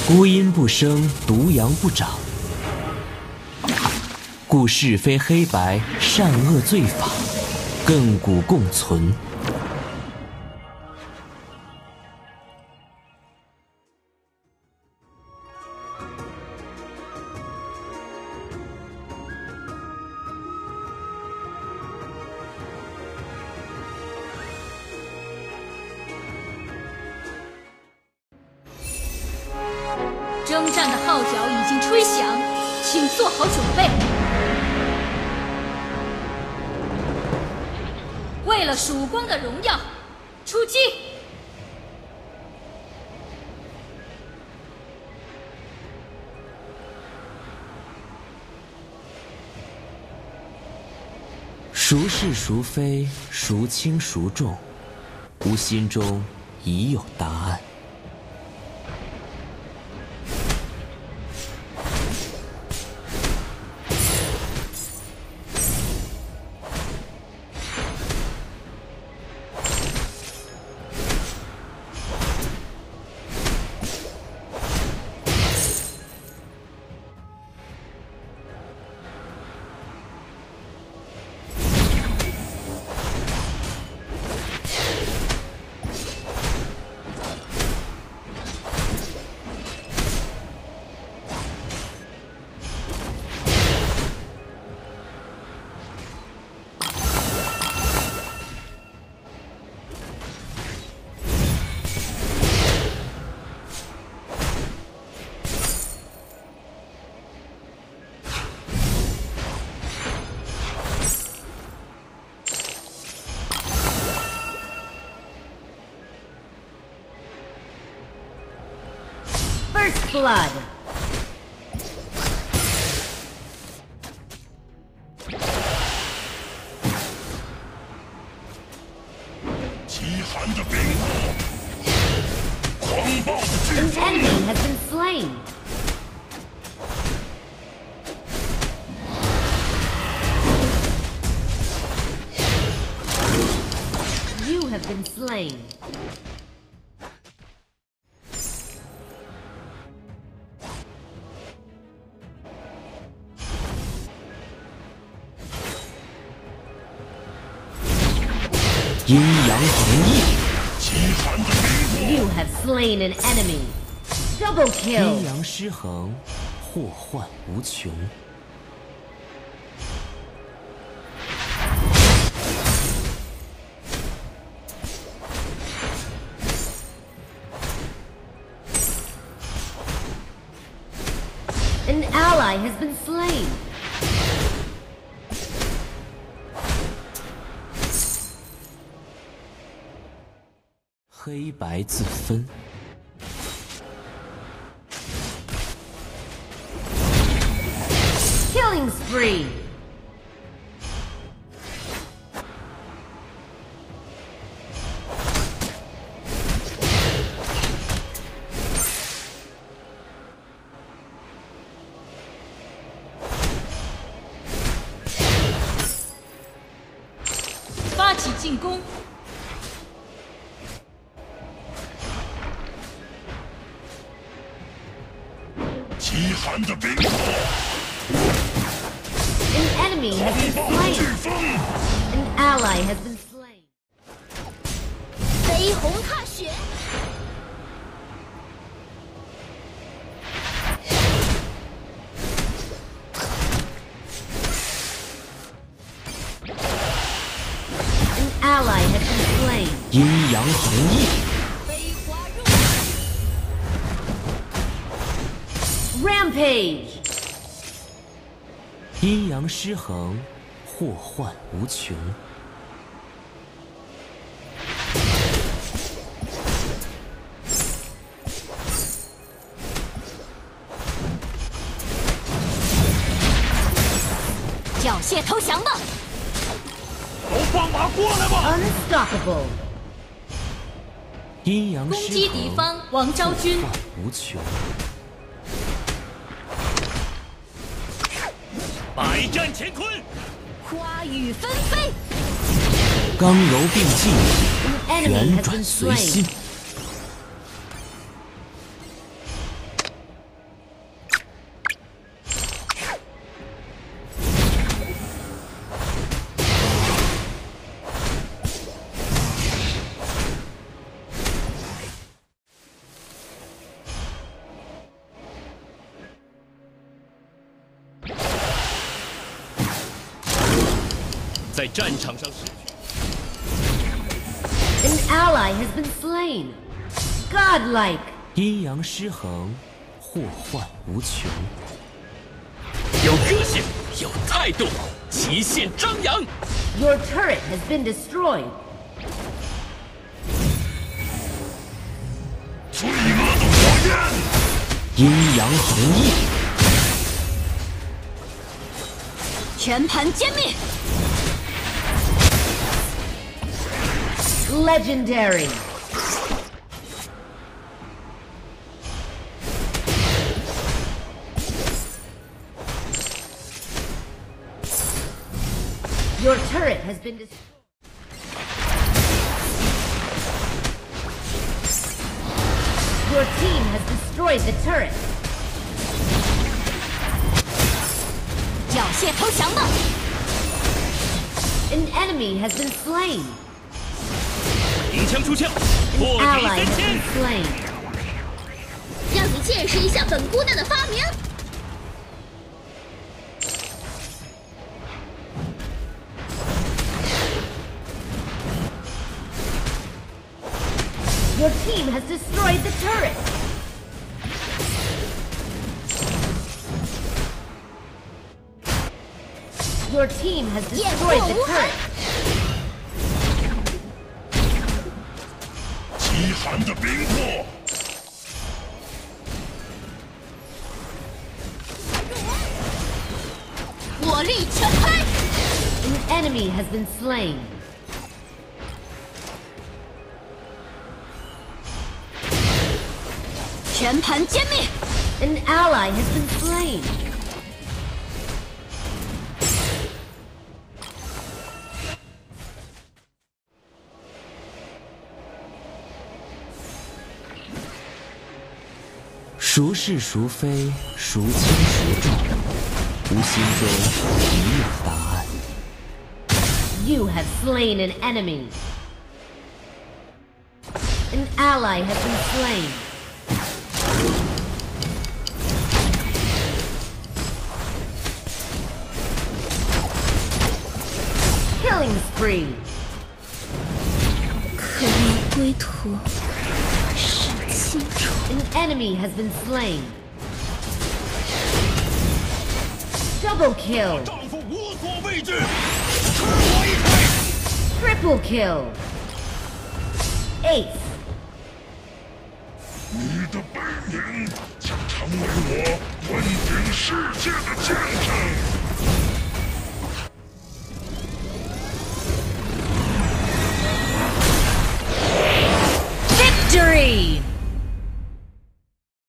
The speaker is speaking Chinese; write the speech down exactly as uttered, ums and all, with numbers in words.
孤阴不生，独阳不长，故是非黑白，善恶罪法，亘古共存。 征战的号角已经吹响，请做好准备。为了曙光的荣耀，出击！ 孰是孰非，孰轻孰重，吾心中已有答案。 First blood. 极寒的冰火，狂暴的飓 An 风。 enemy has been slain. You have been slain. 阴阳合一， You have slain an enemy. Double 阴 kill. 阳失衡，祸患无穷。 An ally has been slain. 黑白自分。 Killing spree. Fight 发起进攻！ 极寒的冰火， An enemy has been 狂暴的 slain. 飓风， An ally has been slain. 绯红踏雪。 Ally has been slain. 阴阳合一， 飞花入 Rampage. 阴阳失衡，祸患无穷。 缴械投降吧！ 都放马过来吧！ Unstoppable. 阴阳攻失击敌衡， 方王昭君， 祸患无穷。 百战乾坤， 花雨纷飞。 刚柔并济， An enemy 旋 has 转 been 随心 slain.。 在战场上失去。 An ally has been slain. Godlike. 阴阳失衡，祸患无穷。 有个性，有态度，旗线张扬。 Your turret has been destroyed. 最恶的火焰！ 阴阳合一， 全盘歼灭。 Legendary. Your turret has been destroyed. Your team has destroyed the turret. 缴械投降吧！ An enemy has been slain. 鸣枪出鞘， An 破敌 ally 三 has 千 been。slain. 让你见识一下本姑娘的发明。 Your team has destroyed the turret. Your team has destroyed the turret. 极寒的冰魄， 火力全开， An enemy has been slain. 全盘歼灭。 An ally has been slain. 孰是孰非，孰轻孰重，吾心中已有答案。 You have slain an enemy. An ally has been slain. Killing spree. 可怜归途，是清楚。 An enemy has been slain. Double kill. 丈夫无所畏惧，吃我一锤！ Triple kill. Ace. 你的背影将成为我问鼎世界的见证。